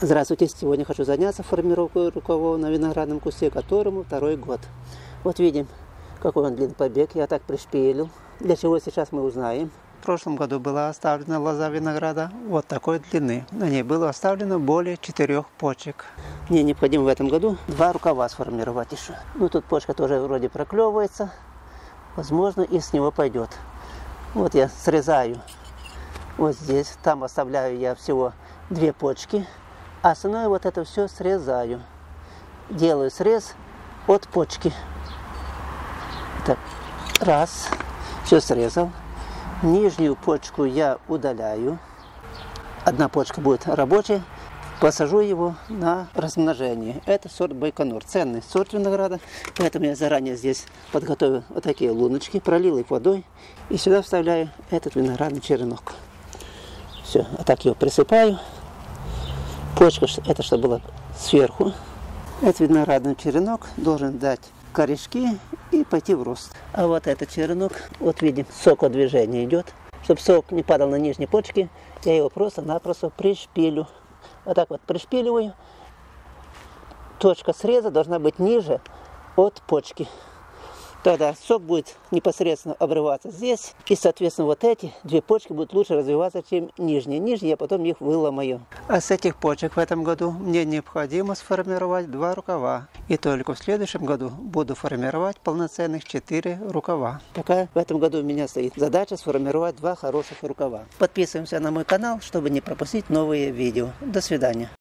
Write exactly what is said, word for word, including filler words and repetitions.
Здравствуйте! Сегодня хочу заняться формировкой рукавов на виноградном кусте, которому второй год. Вот видим, какой он длинный побег. Я так пришпилил. Для чего сейчас мы узнаем. В прошлом году была оставлена лоза винограда вот такой длины. На ней было оставлено более четырех почек. Мне необходимо в этом году два рукава сформировать еще. Ну тут почка тоже вроде проклевывается. Возможно, и с него пойдет. Вот я срезаю вот здесь. Там оставляю я всего две почки. А остальное вот это все срезаю. Делаю срез от почки. Так, раз. Все срезал. Нижнюю почку я удаляю. Одна почка будет рабочая. Посажу его на размножение. Это сорт Байконур. Ценный сорт винограда. Поэтому я заранее здесь подготовил вот такие луночки. Пролил их водой. И сюда вставляю этот виноградный черенок. Все. А так его присыпаю. Почка, это что было сверху. Этот виноградный черенок должен дать корешки и пойти в рост. А вот этот черенок, вот видим, сокодвижение идет. Чтобы сок не падал на нижние почки, я его просто-напросто пришпилю. Вот так вот пришпиливаю. Точка среза должна быть ниже от почки. Тогда сок будет непосредственно обрываться здесь. И, соответственно, вот эти две почки будут лучше развиваться, чем нижние. Нижние я потом их выломаю. А с этих почек в этом году мне необходимо сформировать два рукава. И только в следующем году буду формировать полноценных четыре рукава. Пока в этом году у меня стоит задача сформировать два хороших рукава. Подписываемся на мой канал, чтобы не пропустить новые видео. До свидания.